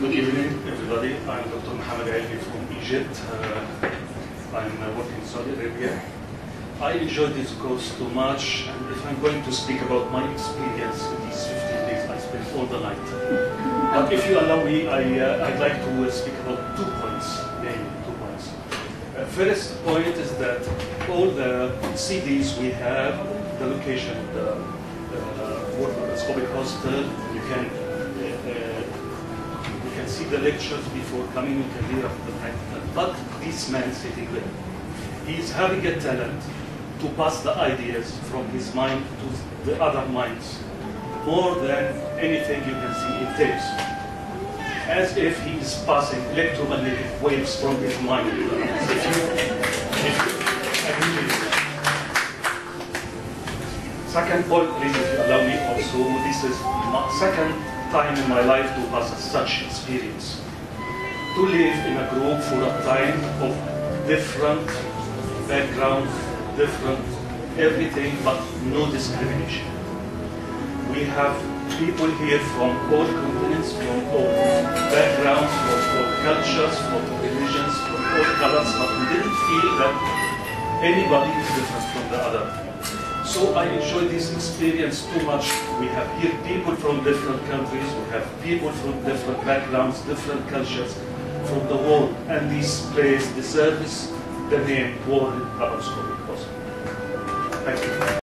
Good evening, everybody. I'm Dr. Mohammed Elmy from Egypt. I'm working in Saudi Arabia. I enjoyed this course too much, and if I'm going to speak about my experience in these 15 days, I spent all the night. But if you allow me, I'd like to speak about 2 points, mainly 2 points. First point is that all the CDs we have, the location of the World Laparoscopic Hospital, you can see the lectures before coming, you can hear the practical. But this man sitting there, he's having a talent to pass the ideas from his mind to the other minds, more than anything you can see in tapes. As if he is passing electromagnetic waves from his mind. If you agree with that. Second point, please, if you allow me also, this is my second time in my life to pass such experience. To live in a group for a time of different backgrounds, different everything, but no discrimination. We have people here from all continents, from all backgrounds, from all cultures, from religions, from all colors, but we didn't feel that anybody is different from the other. So I enjoyed this experience too much. We have here people from different countries, we have people from different backgrounds, different cultures from the world, and this place deserves the name World Laparoscopic Hospital. Thank you.